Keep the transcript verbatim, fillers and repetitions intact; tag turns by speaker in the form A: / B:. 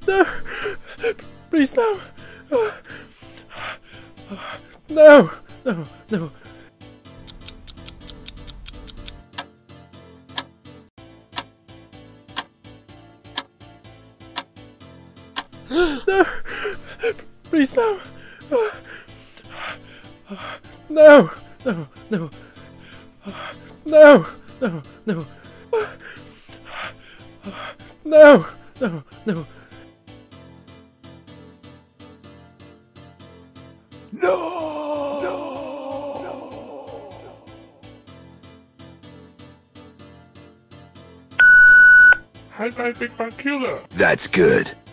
A: No! Please, no! No! No! No! No! Please, no! No! No! No! No! No! No! No! No! No!
B: No! No! HiBye, Big Bang Killer.
C: That's good.